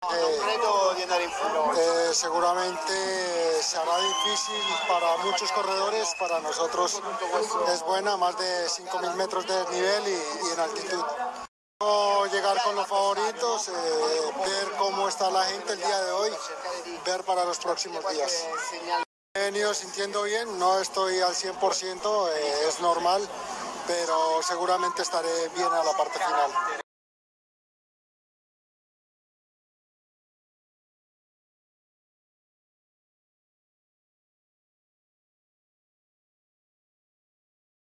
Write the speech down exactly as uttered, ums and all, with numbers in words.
Eh, seguramente se hará difícil para muchos corredores, para nosotros es buena, más de cinco mil metros de desnivel y, y en altitud. Llegar con los favoritos, eh, ver cómo está la gente el día de hoy, ver para los próximos días. Me he venido sintiendo bien, no estoy al cien por ciento, eh, es normal, pero seguramente estaré bien a la parte final.